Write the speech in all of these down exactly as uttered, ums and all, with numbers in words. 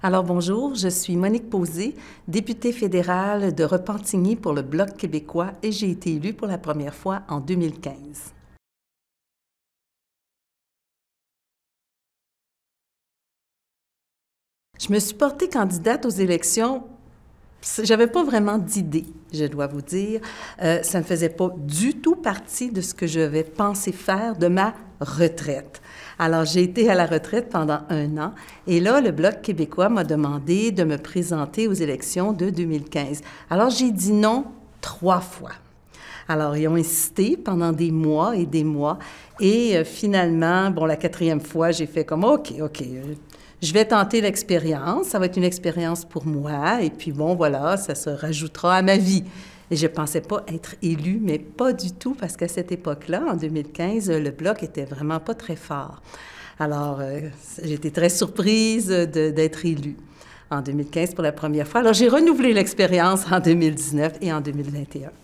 Alors bonjour, je suis Monique Posé, députée fédérale de Repentigny pour le Bloc québécois et j'ai été élue pour la première fois en deux mille quinze. Je me suis portée candidate aux élections. J'avais pas vraiment d'idée, je dois vous dire. Euh, ça ne faisait pas du tout partie de ce que je vais penser faire de ma retraite. Alors, j'ai été à la retraite pendant un an et là, le Bloc québécois m'a demandé de me présenter aux élections de deux mille quinze. Alors, j'ai dit non trois fois. Alors, ils ont insisté pendant des mois et des mois et euh, finalement, bon, la quatrième fois, j'ai fait comme « OK, OK, euh, je vais tenter l'expérience, ça va être une expérience pour moi, et puis bon, voilà, ça se rajoutera à ma vie. » Et je ne pensais pas être élue, mais pas du tout, parce qu'à cette époque-là, en deux mille quinze, le Bloc était vraiment pas très fort. Alors, euh, j'ai été très surprise de, d'être élue en deux mille quinze pour la première fois. Alors, j'ai renouvelé l'expérience en deux mille dix-neuf et en deux mille vingt et un.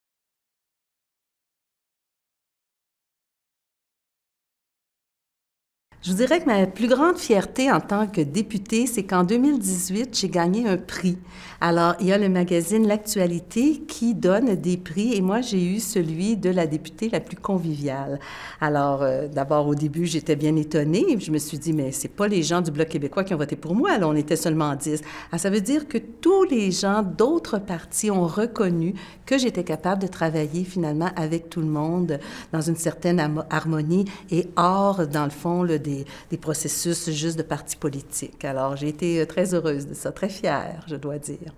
Je vous dirais que ma plus grande fierté en tant que députée, c'est qu'en deux mille dix-huit, j'ai gagné un prix. Alors, il y a le magazine L'Actualité qui donne des prix et moi, j'ai eu celui de la députée la plus conviviale. Alors, euh, d'abord, au début, j'étais bien étonnée. Je me suis dit, mais c'est pas les gens du Bloc québécois qui ont voté pour moi. Là, on était seulement dix. Alors, ça veut dire que tous les gens d'autres partis ont reconnu que j'étais capable de travailler finalement avec tout le monde dans une certaine harmonie et hors, dans le fond, le Des, des processus juste de partis politiques. Alors, j'ai été très heureuse de ça, très fière, je dois dire.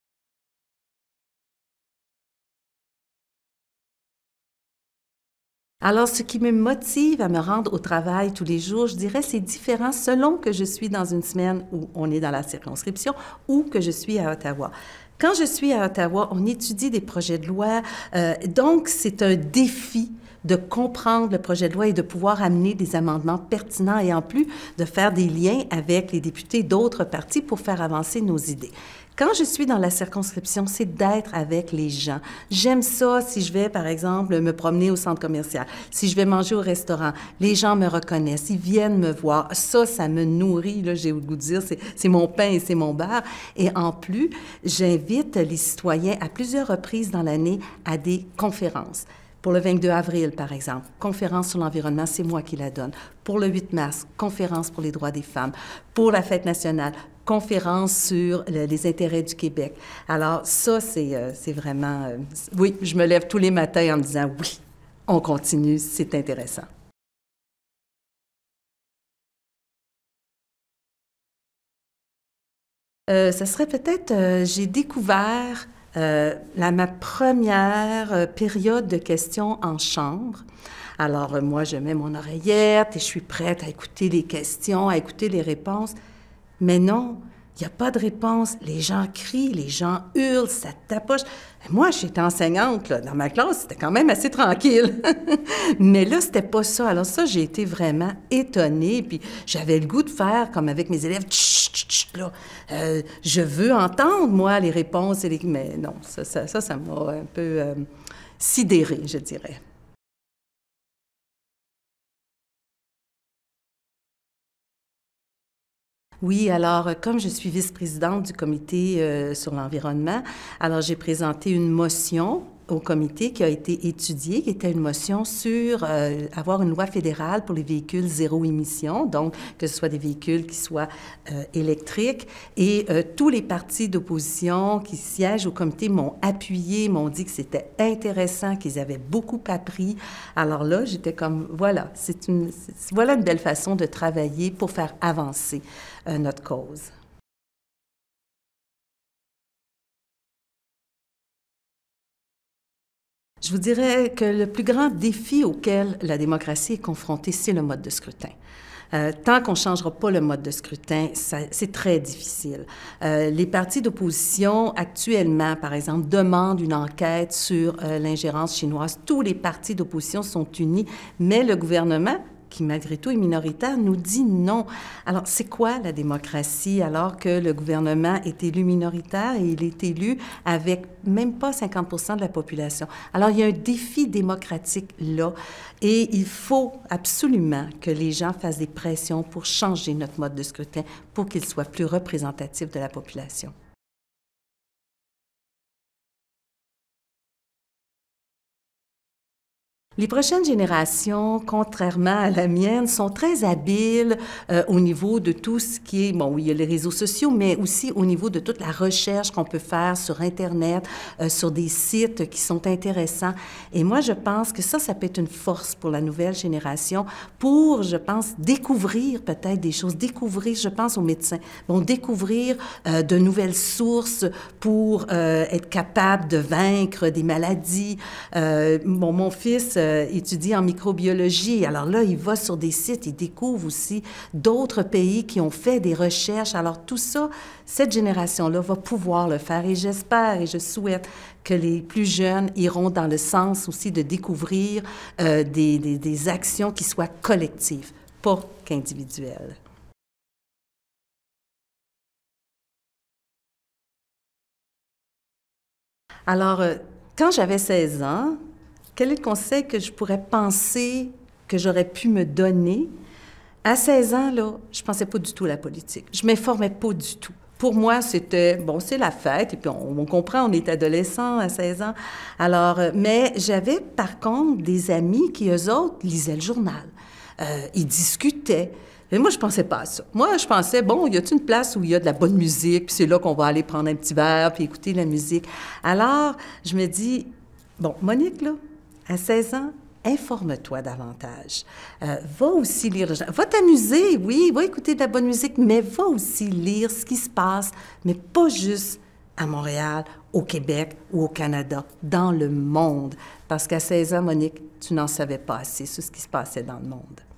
Alors, ce qui me motive à me rendre au travail tous les jours, je dirais, c'est différent selon que je suis dans une semaine où on est dans la circonscription ou que je suis à Ottawa. Quand je suis à Ottawa, on étudie des projets de loi, euh, donc c'est un défi de comprendre le projet de loi et de pouvoir amener des amendements pertinents et en plus de faire des liens avec les députés d'autres partis pour faire avancer nos idées. Quand je suis dans la circonscription, c'est d'être avec les gens. J'aime ça si je vais, par exemple, me promener au centre commercial, si je vais manger au restaurant, les gens me reconnaissent, ils viennent me voir. Ça, ça me nourrit, là, j'ai le goût de dire, c'est, c'est mon pain et c'est mon beurre. Et en plus, j'invite les citoyens à plusieurs reprises dans l'année à des conférences. Pour le vingt-deux avril, par exemple, conférence sur l'environnement, c'est moi qui la donne. Pour le huit mars, conférence pour les droits des femmes. Pour la fête nationale, conférence sur le, les intérêts du Québec. Alors ça, c'est, euh, c'est vraiment... Euh, oui, je me lève tous les matins en me disant « oui, on continue, c'est intéressant ». Euh, ça serait peut-être, euh, j'ai découvert euh, la, ma première euh, période de questions en chambre. Alors, euh, moi, je mets mon oreillette et je suis prête à écouter les questions, à écouter les réponses. Mais non, il n'y a pas de réponse. Les gens crient, les gens hurlent, ça tapoche. Moi, j'étais enseignante, là, dans ma classe, c'était quand même assez tranquille. Mais là, c'était pas ça. Alors ça, j'ai été vraiment étonnée. Puis j'avais le goût de faire, comme avec mes élèves, tch, tch, tch, là. Euh, je veux entendre, moi, les réponses. Et les... Mais non, ça, ça, ça, ça m'a un peu euh, sidérée, je dirais. Oui, alors, comme je suis vice-présidente du comité euh, sur l'environnement, alors j'ai présenté une motion au comité qui a été étudiée, qui était une motion sur euh, avoir une loi fédérale pour les véhicules zéro émission, donc que ce soit des véhicules qui soient euh, électriques. Et euh, tous les partis d'opposition qui siègent au comité m'ont appuyé, m'ont dit que c'était intéressant, qu'ils avaient beaucoup appris. Alors là, j'étais comme, voilà, c'est une, c'est, voilà une belle façon de travailler pour faire avancer euh, notre cause. Je vous dirais que le plus grand défi auquel la démocratie est confrontée, c'est le mode de scrutin. Euh, tant qu'on ne changera pas le mode de scrutin, ça, c'est très difficile. Euh, les partis d'opposition, actuellement, par exemple, demandent une enquête sur euh, l'ingérence chinoise. Tous les partis d'opposition sont unis, mais le gouvernement qui malgré tout est minoritaire, nous dit non. Alors, c'est quoi la démocratie alors que le gouvernement est élu minoritaire et il est élu avec même pas cinquante pour cent de la population? Alors, il y a un défi démocratique là et il faut absolument que les gens fassent des pressions pour changer notre mode de scrutin pour qu'il soit plus représentatif de la population. Les prochaines générations, contrairement à la mienne, sont très habiles euh, au niveau de tout ce qui est, bon, oui, il y a les réseaux sociaux, mais aussi au niveau de toute la recherche qu'on peut faire sur Internet, euh, sur des sites qui sont intéressants. Et moi, je pense que ça, ça peut être une force pour la nouvelle génération pour, je pense, découvrir peut-être des choses, découvrir, je pense aux médecins, bon, découvrir euh, de nouvelles sources pour euh, être capable de vaincre des maladies. Euh, bon, mon fils Euh, étudie en microbiologie. Alors là, il va sur des sites, il découvre aussi d'autres pays qui ont fait des recherches. Alors tout ça, cette génération-là va pouvoir le faire et j'espère et je souhaite que les plus jeunes iront dans le sens aussi de découvrir euh, des, des, des actions qui soient collectives, pas qu'individuelles. Alors, euh, quand j'avais seize ans, quel est le conseil que je pourrais penser que j'aurais pu me donner? À seize ans, là, je pensais pas du tout à la politique. Je m'informais pas du tout. Pour moi, c'était, bon, c'est la fête, et puis on, on comprend, on est adolescent à seize ans. Alors, euh, mais j'avais par contre des amis qui, eux autres, lisaient le journal. Euh, ils discutaient. Mais moi, je pensais pas à ça. Moi, je pensais, bon, y a-t-il une place où il y a de la bonne musique, puis c'est là qu'on va aller prendre un petit verre, puis écouter la musique. Alors, je me dis, bon, Monique, là, à seize ans, informe-toi davantage. Euh, va aussi lire, va t'amuser, oui, va écouter de la bonne musique, mais va aussi lire ce qui se passe, mais pas juste à Montréal, au Québec ou au Canada, dans le monde. Parce qu'à seize ans, Monique, tu n'en savais pas assez sur ce qui se passait dans le monde.